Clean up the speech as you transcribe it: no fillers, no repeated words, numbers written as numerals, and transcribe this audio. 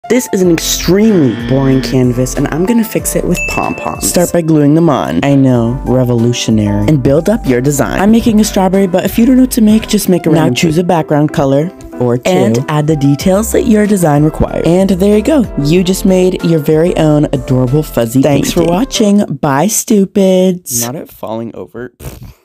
This is an extremely boring canvas, and I'm gonna fix it with pom-poms. Start by gluing them on. I know, revolutionary. And build up your design. I'm making a strawberry, but if you don't know what to make, just make a random. Now choose a background color, or two, and add the details that your design requires. And there you go. You just made your very own adorable fuzzy painting. Thanks for watching. Bye, stupids. Not it falling over.